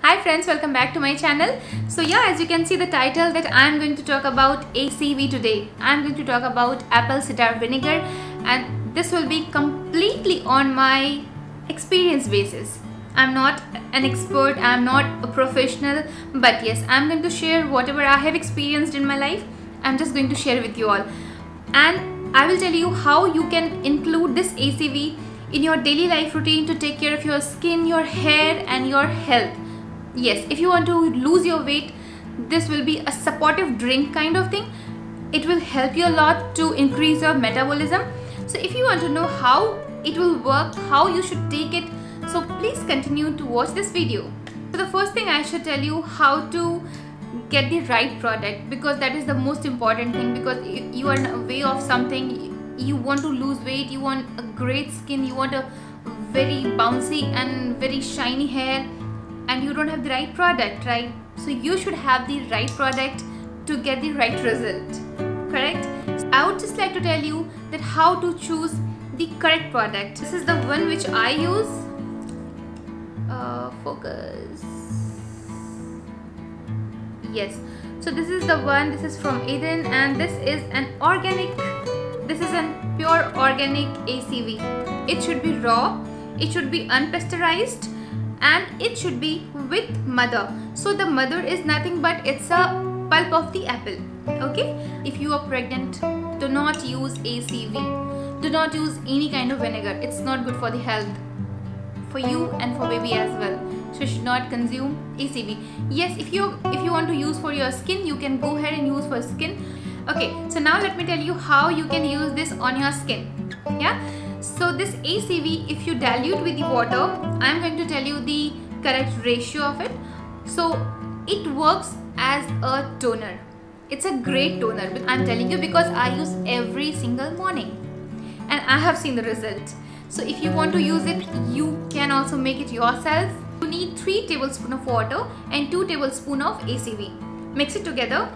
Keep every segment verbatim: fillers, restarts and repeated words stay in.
Hi friends, welcome back to my channel. So yeah, as you can see the title that I am going to talk about A C V today. I am going to talk about apple cider vinegar, and this will be completely on my experience basis. I'm not an expert, I'm not a professional, but yes, I'm going to share whatever I have experienced in my life. I'm just going to share with you all, and I will tell you how you can include this A C V in your daily life routine to take care of your skin, your hair and your health. Yes, if you want to lose your weight, this will be a supportive drink kind of thing. It will help you a lot to increase your metabolism. So if you want to know how it will work, how you should take it, so please continue to watch this video. So the first thing I should tell you how to get the right product, because that is the most important thing. Because you are in a way of something, you want to lose weight, you want a great skin, you want a very bouncy and very shiny hair, and you don't have the right product, right? So you should have the right product to get the right result, correct? So I would just like to tell you that how to choose the correct product. This is the one which I use. Uh, focus. Yes, so this is the one. This is from Eden, and this is an organic. This is a pure organic A C V. It should be raw. It should be unpasteurized. And it should be with mother. So the mother is nothing but it's a pulp of the apple. Okay, if you are pregnant, do not use A C V. Do not use any kind of vinegar. It's not good for the health, for you and for baby as well. So you should not consume A C V. Yes, if you if you want to use for your skin, you can go ahead and use for skin. Okay, so now let me tell you how you can use this on your skin. Yeah. So this A C V, if you dilute with the water, I am going to tell you the correct ratio of it. So it works as a toner. It's a great toner. I'm telling you because I use every single morning and I have seen the result. So if you want to use it, you can also make it yourself. You need three tablespoons of water and two tablespoons of A C V. Mix it together.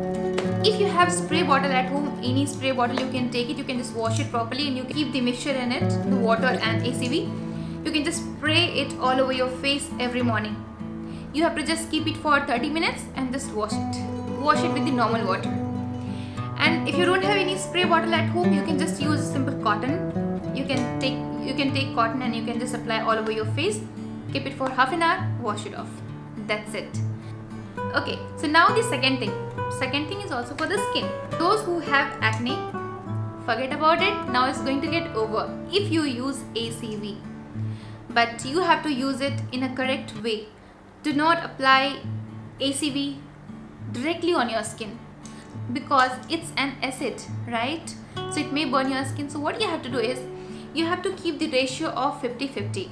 If you have spray bottle at home, any spray bottle you can take it, you can just wash it properly and you can keep the mixture in it, the water and A C V. You can just spray it all over your face every morning. You have to just keep it for thirty minutes and just wash it. Wash it with the normal water. And if you don't have any spray bottle at home, you can just use simple cotton. You can take you can take cotton and you can just apply all over your face. Keep it for half an hour, wash it off. That's it. Okay, so now the second thing. Second thing is also for the skin. Those who have acne, forget about it. Now it's going to get over if you use A C V. But you have to use it in a correct way. Do not apply A C V directly on your skin because it's an acid, right? So it may burn your skin. So what you have to do is you have to keep the ratio of fifty fifty.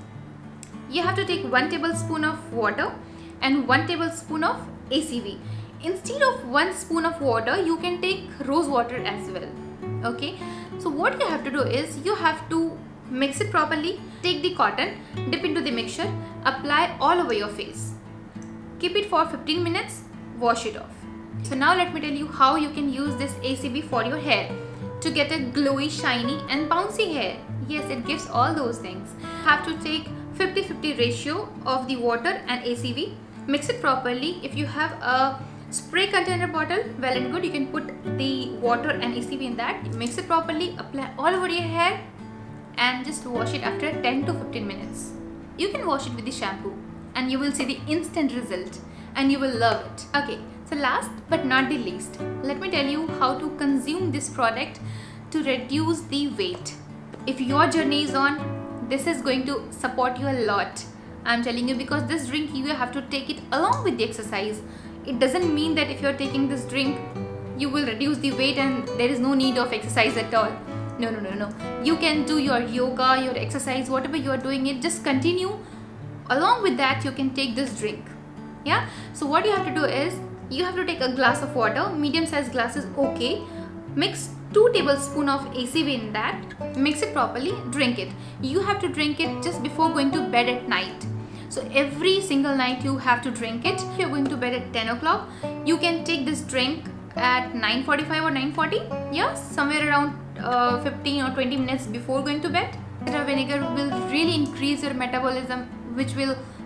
You have to take one tablespoon of water and one tablespoon of A C V. Instead of one spoon of water, you can take rose water as well. Okay, so what you have to do is you have to mix it properly. Take the cotton, dip into the mixture, apply all over your face. Keep it for fifteen minutes, wash it off. So now let me tell you how you can use this A C V for your hair to get a glowy, shiny and bouncy hair. Yes, it gives all those things. You have to take fifty fifty ratio of the water and A C V. Mix it properly. If you have a spray container bottle, well and good, you can put the water and A C V in that. Mix it properly, apply all over your hair and just wash it after ten to fifteen minutes. You can wash it with the shampoo and you will see the instant result and you will love it. Okay, so last but not the least, let me tell you how to consume this product to reduce the weight. If your journey is on, this is going to support you a lot. I'm telling you, because this drink you have to take it along with the exercise. It doesn't mean that if you're taking this drink, you will reduce the weight and there is no need of exercise at all. No, no, no, no. You can do your yoga, your exercise, whatever you are doing it, just continue. Along with that, you can take this drink. Yeah. So what you have to do is, you have to take a glass of water, medium sized glass is okay. Mix two tablespoons of A C V in that. Mix it properly, drink it. You have to drink it just before going to bed at night. So every single night you have to drink it. If you're going to bed at ten o'clock, you can take this drink at nine forty-five or nine forty. Yeah, somewhere around uh, fifteen or twenty minutes before going to bed. Cider vinegar will really increase your metabolism, which will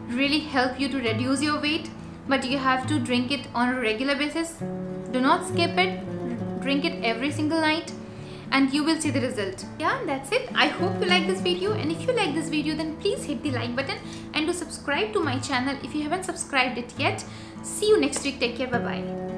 really help you to reduce your weight, but you have to drink it on a regular basis. Do not skip it. Drink it every single night and you will see the result. Yeah, that's it. I hope you like this video, and if you like this video then please hit the like button and do subscribe to my channel if you haven't subscribed it yet. See you next week. Take care. Bye bye.